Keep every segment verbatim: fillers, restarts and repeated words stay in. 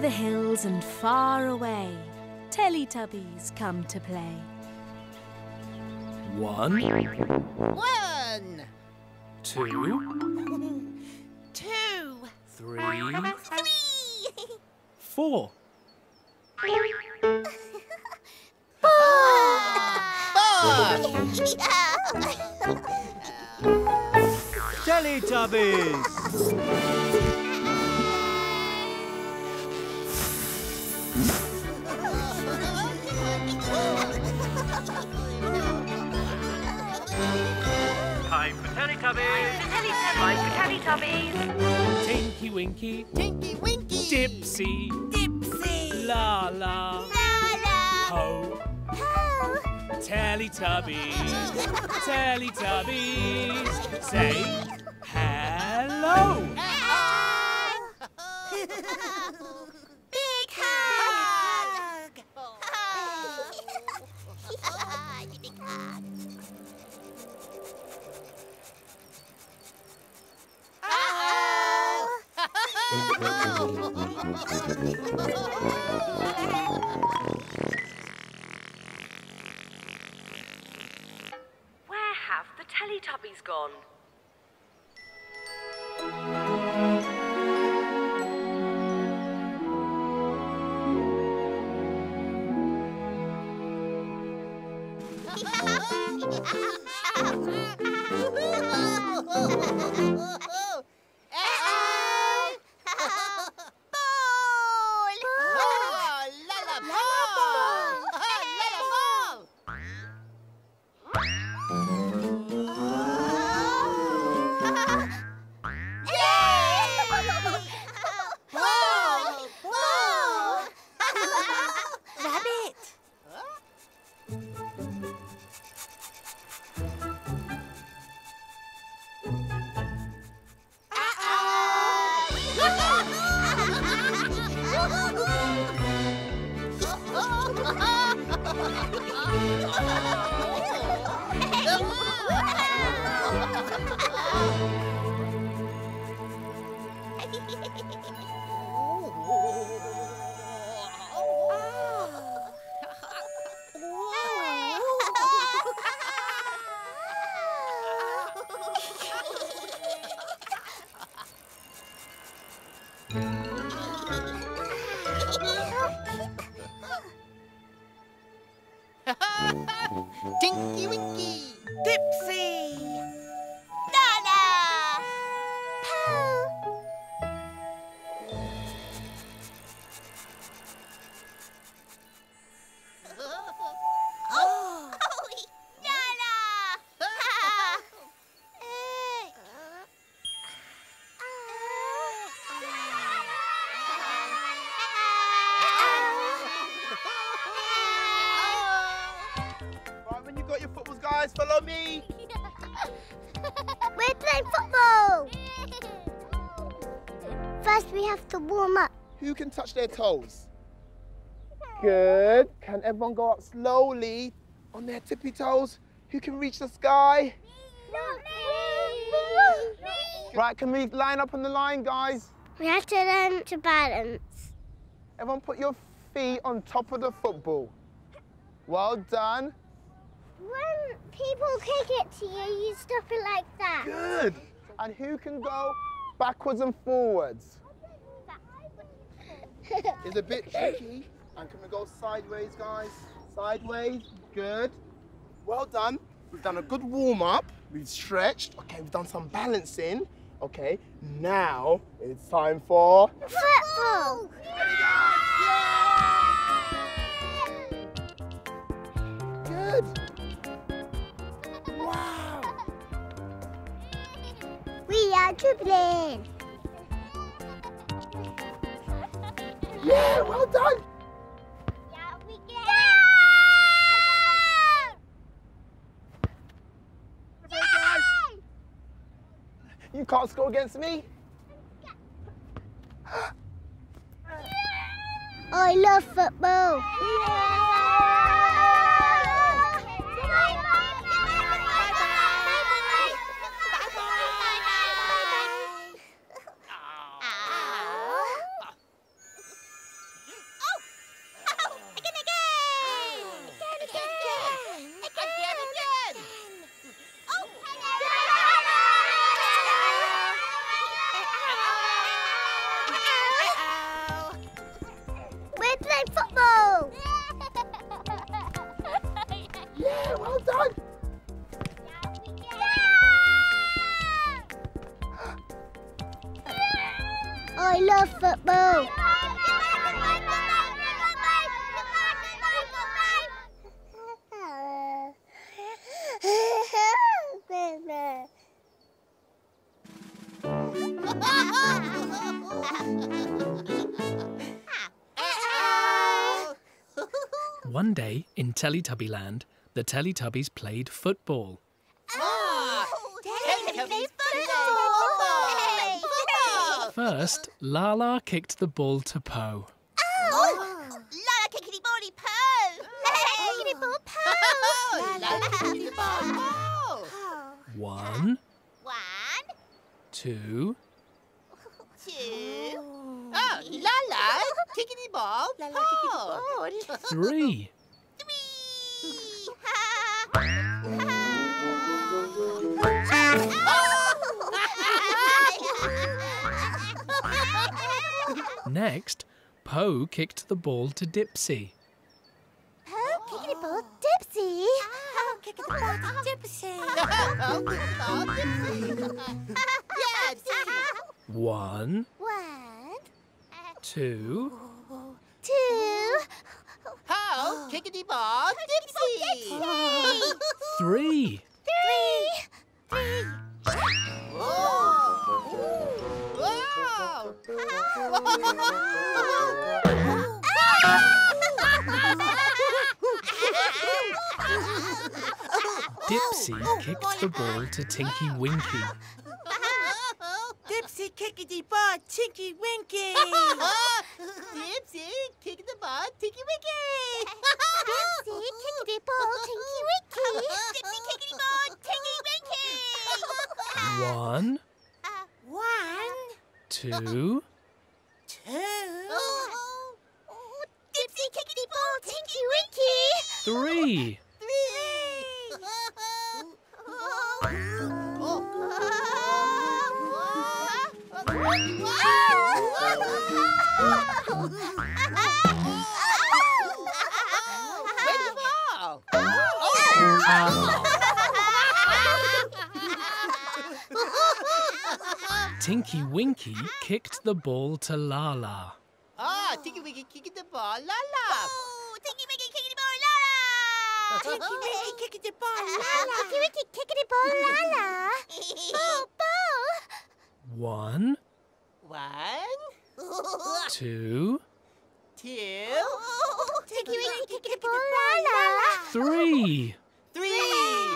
the hills and far away, Teletubbies come to play. One. One. Two. Two. Three. Three. Four. Teletubbies! Time for Teletubbies! Time for Teletubbies! Tinky Winky. Tinky Winky. Dipsy. Dipsy. La La. La la. Ho. Ho. Teletubbies. Teletubbies. Say hello. Big hug. Big hug. Where have the Teletubbies gone? Tinky Winky. Dipsy. Nana. Pooh. Oh. Nana. Right, when you got your footballs, guys, follow me. We're playing football. First, we have to warm up. Who can touch their toes? Good. Can everyone go up slowly on their tippy toes? Who can reach the sky? Not me. Right, can we line up on the line, guys? We have to learn to balance. Everyone put your feet on top of the football. Well done. When people kick it to you, you stop it like that. Good. And who can go backwards and forwards? It's a bit tricky. And can we go sideways, guys? Sideways. Good. Well done. We've done a good warm-up. We've stretched. Okay, we've done some balancing. Okay, now it's time for Football. Ready, guys? Yay! Good. Wow. We are dribbling. Yeah, well done. Yeah, we get You can't score against me. I love football. I love football. One day in Teletubbyland, the Teletubbies played football. First, Laa-Laa kicked the ball to Po. Oh! Laa-Laa kickity bally poo! Kickity ball poo! Laa-Laa kickity ball poo! One, One, two, two, Oh, Laa-Laa, kickity ball, Laa-Laa, kickity ball. three. Next, Po kicked the ball to Dipsy. Kickity ball, Dipsy. Oh, kickity ball to Dipsy. Oh, kickity ball, Dipsy. Yeah, Dipsy. One, One, two, two, Oh, kickity ball, Dipsy. three. three. Dipsy kicked the ball to Tinky Winky. Dipsy kickity ball, Tinky Winky. Dipsy, kick the ball, Tinky Winky. Dipsy, kickity ball, Tinky Winky. Dipsy kickity ball, Tinky Winky. One, One, two, two. Dipsy kickity ball, Tinky Winky. three. Tinky Winky kicked the ball to Laa-Laa. Ah, Tinky Winky kicking the ball, Laa-Laa. Oh, Tinky Winky kickity ball, Laa-Laa. Tinky Winky kickity ball, Laa-Laa. Tinky Winky, kickity ball, Laa-Laa. Boo, boo. One, One, two, two, Tinky Winky, kickity ball, Laa-Laa. three. three.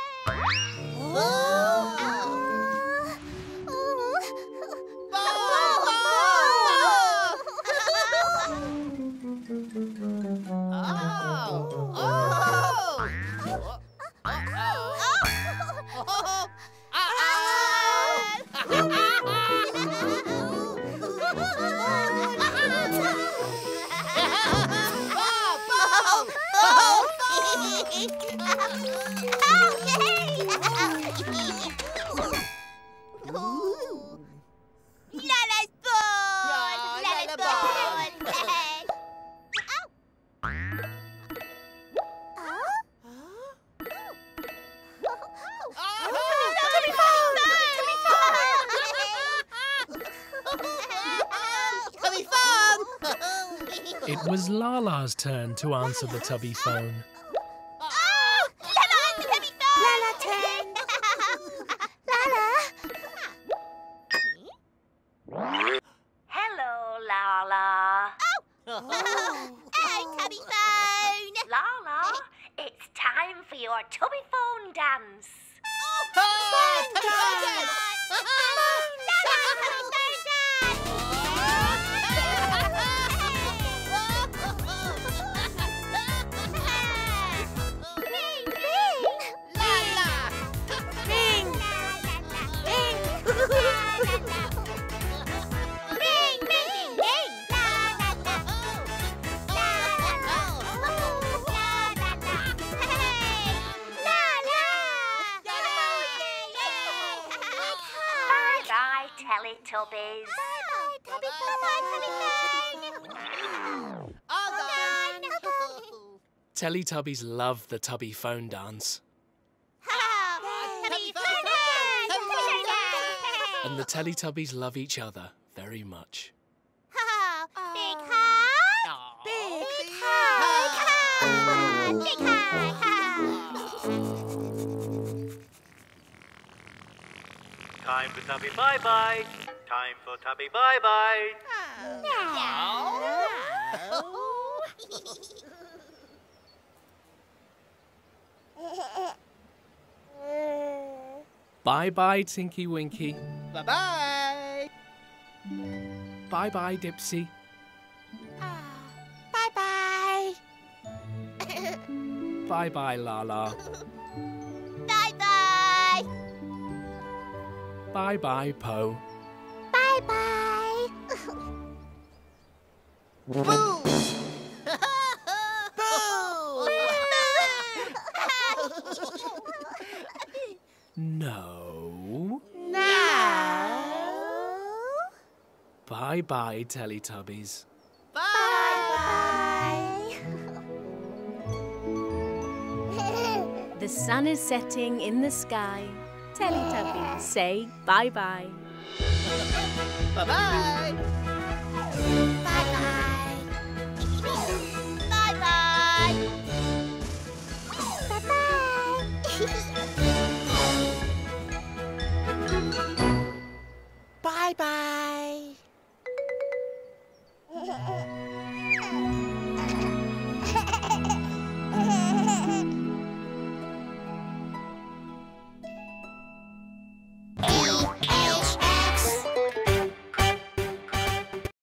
Laa-Laa's ball. Yeah, Laa-Laa's Laa-Laa ball. It was Laa-Laa's turn to answer the tubby phone. Oh, Laa-Laa, the tubby phone. Laa-Laa turn. Laa-Laa. Hello, Laa-Laa. Oh, tubby phone. Laa-Laa, it's time for your tubby phone dance. Bye-bye, Teletubbies. Bye-bye, Tubby phone. Bye-bye, Tubby phone. All done. Teletubbies love the tubby phone dance. Tubby phone. And the Teletubbies love each other very much. Oh, big hug. Big, big hug. Big hug. Big hug. Time for Tubby bye-bye. Time for Tubby bye-bye. Bye-bye, Tinky Winky. Bye-bye. Bye-bye, Dipsy. Bye-bye. Bye-bye, Lala. Bye-bye. Bye-bye, Po. Bye-bye. Boo! No. No. Bye-bye, Teletubbies. Bye-bye. The sun is setting in the sky. Teletubbies say bye-bye. Bye-bye. Bye-bye. Bye-bye. Bye-bye.